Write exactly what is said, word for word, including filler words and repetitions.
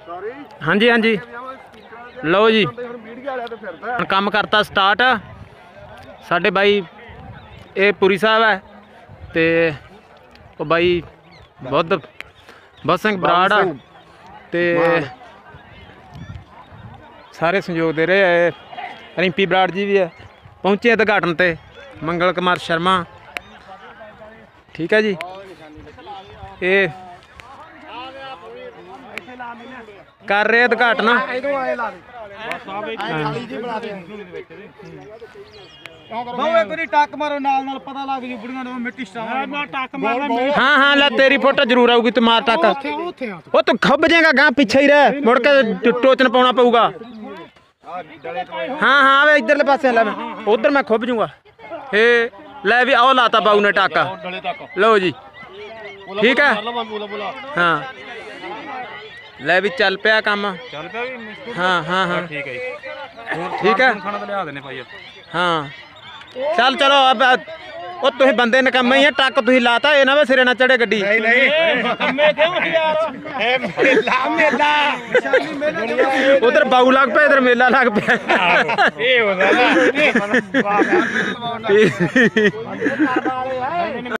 हाँ जी हाँ जी लो जी ਹੁਣ ਕੰਮ ਕਰਤਾ ਸਟਾਰਟ ਸਾਡੇ ਬਾਈ ਇਹ ਪੁਰੀ ਸਾਹਿਬ ਹੈ ਤੇ ਉਹ ਬਾਈ ਬੁੱਧ ਬੁੱਧ ਸਿੰਘ ਬਰਾੜ ਆ ਤੇ ਸਾਰੇ ਸਹਿਯੋਗ ਦੇ ਰਹੇ ਹੈ। ਰਿੰਪੀ ਬਰਾੜ ਜੀ ਵੀ ਹੈ ਪਹੁੰਚੇ ਉਦਘਾਟਨ ਤੇ ਮੰਗਲ ਕੁਮਾਰ ਸ਼ਰਮਾ ठीक है जी ये कर रहे उद्घाटन हाँ हाँ ला तेरी फोटो जरूर आऊगी तू मार टक वो तू खब जाएगा गां पीछे ही रह मुड़ के टोचन पाना पऊगा हाँ हाँ वे इधरले पासे ला उधर मैं खुब जूंगा हे ले भी आओ लाता बाऊ ने टाका लो जी ठीक है हाँ ले भी चल पिया काम हाँ हाँ हाँ ठीक है ठीक है हाँ चल चलो अब ਉਹ ਤੁਸੀਂ ਬੰਦੇ ਨਕੰਮੇ ਹੀ ਆ ਟੱਕ ਤੁਸੀਂ ਲਾਤਾ ਇਹ ਨਾ ਵੇ ਸਿਰੇ ਨਾ ਚੜੇ ਗੱਡੀ ਨਹੀਂ ਨਹੀਂ ਨਕੰਮੇ ਕਿਉਂ ਯਾਰ ਇਹ ਮੇਲਾ ਮੇਲਾ ਉਧਰ ਬਾਊ ਲੱਗ ਪਿਆ ਇਧਰ ਮੇਲਾ ਲੱਗ ਪਿਆ ਇਹ ਹੋ ਜਾਂਦਾ